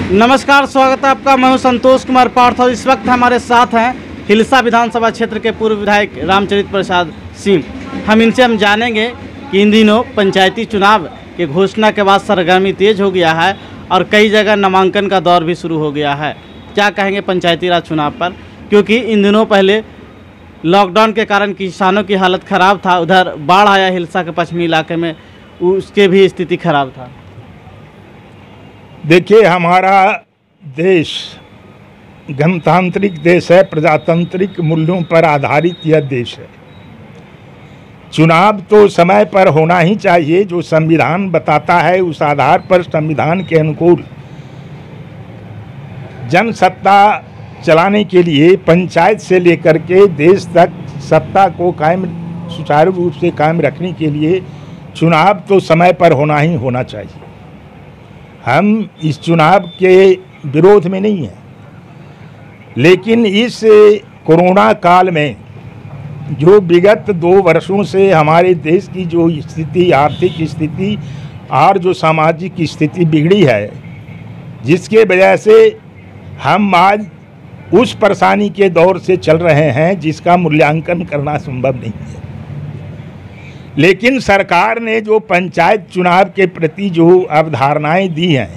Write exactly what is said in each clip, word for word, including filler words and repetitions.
नमस्कार, स्वागत है आपका। मैं हूं संतोष कुमार पार्थ और इस वक्त हमारे साथ हैं हिलसा विधानसभा क्षेत्र के पूर्व विधायक रामचरित प्रसाद सिंह। हम इनसे हम जानेंगे कि इन दिनों पंचायती चुनाव के घोषणा के बाद सरगर्मी तेज हो गया है और कई जगह नामांकन का दौर भी शुरू हो गया है। क्या कहेंगे पंचायती राज चुनाव पर, क्योंकि इन दिनों पहले लॉकडाउन के कारण किसानों की हालत ख़राब था, उधर बाढ़ आया हिलसा के पश्चिमी इलाके में, उसके भी स्थिति खराब था। देखिए, हमारा देश गणतांत्रिक देश है, प्रजातांत्रिक मूल्यों पर आधारित यह देश है। चुनाव तो समय पर होना ही चाहिए, जो संविधान बताता है उस आधार पर संविधान के अनुकूल जनसत्ता चलाने के लिए पंचायत से लेकर के देश तक सत्ता को कायम सुचारू रूप से कायम रखने के लिए चुनाव तो समय पर होना ही होना चाहिए। हम इस चुनाव के विरोध में नहीं हैं, लेकिन इस कोरोना काल में जो विगत दो वर्षों से हमारे देश की जो स्थिति, आर्थिक स्थिति और जो सामाजिक स्थिति बिगड़ी है, जिसके वजह से हम आज उस परेशानी के दौर से चल रहे हैं जिसका मूल्यांकन करना संभव नहीं है। लेकिन सरकार ने जो पंचायत चुनाव के प्रति जो अवधारणाएं दी हैं,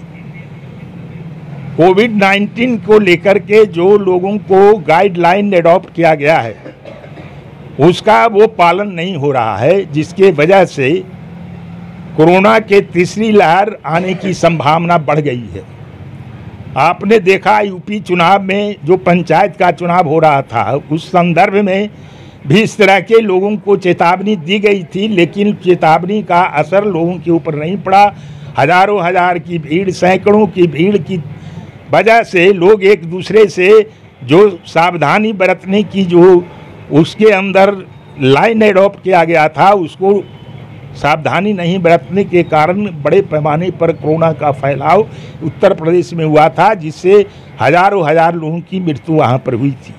कोविड नाइन्टीन को लेकर के जो लोगों को गाइडलाइन एडॉप्ट किया गया है, उसका वो पालन नहीं हो रहा है, जिसके वजह से कोरोना के तीसरी लहर आने की संभावना बढ़ गई है। आपने देखा यूपी चुनाव में जो पंचायत का चुनाव हो रहा था, उस संदर्भ में भी इस तरह के लोगों को चेतावनी दी गई थी, लेकिन चेतावनी का असर लोगों के ऊपर नहीं पड़ा। हजारों हजार की भीड़, सैकड़ों की भीड़ की वजह से लोग एक दूसरे से जो सावधानी बरतने की जो उसके अंदर लाइन एडॉप्ट किया गया था, उसको सावधानी नहीं बरतने के कारण बड़े पैमाने पर कोरोना का फैलाव उत्तर प्रदेश में हुआ था, जिससे हजारों हजार लोगों की मृत्यु वहाँ पर हुई थी।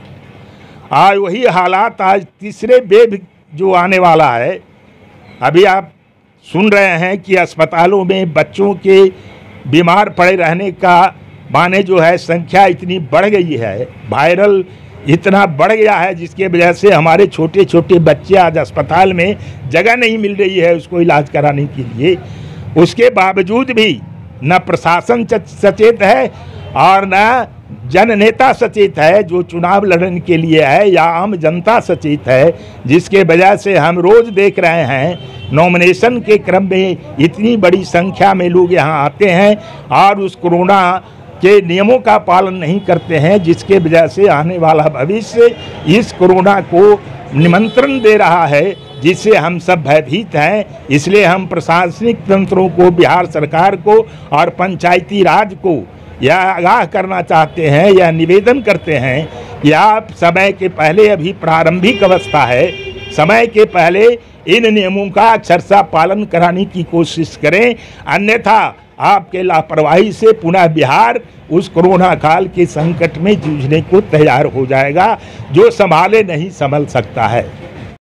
आज वही हालात आज तीसरे वेव जो आने वाला है, अभी आप सुन रहे हैं कि अस्पतालों में बच्चों के बीमार पड़े रहने का माने जो है संख्या इतनी बढ़ गई है, वायरल इतना बढ़ गया है, जिसके वजह से हमारे छोटे छोटे बच्चे आज अस्पताल में जगह नहीं मिल रही है उसको इलाज कराने के लिए। उसके बावजूद भी न प्रशासन सचेत है और न जननेता सचेत है जो चुनाव लड़ने के लिए है, या आम जनता सचेत है, जिसके वजह से हम रोज़ देख रहे हैं नॉमिनेशन के क्रम में इतनी बड़ी संख्या में लोग यहाँ आते हैं और उस कोरोना के नियमों का पालन नहीं करते हैं, जिसके वजह से आने वाला भविष्य इस कोरोना को निमंत्रण दे रहा है, जिससे हम सब भयभीत हैं। इसलिए हम प्रशासनिक तंत्रों को, बिहार सरकार को और पंचायती राज को यह आगाह करना चाहते हैं, यह निवेदन करते हैं कि आप समय के पहले, अभी प्रारंभिक अवस्था है, समय के पहले इन नियमों का अक्षरशः पालन कराने की कोशिश करें, अन्यथा आपके लापरवाही से पुनः बिहार उस कोरोना काल के संकट में जूझने को तैयार हो जाएगा, जो संभाले नहीं संभल सकता है।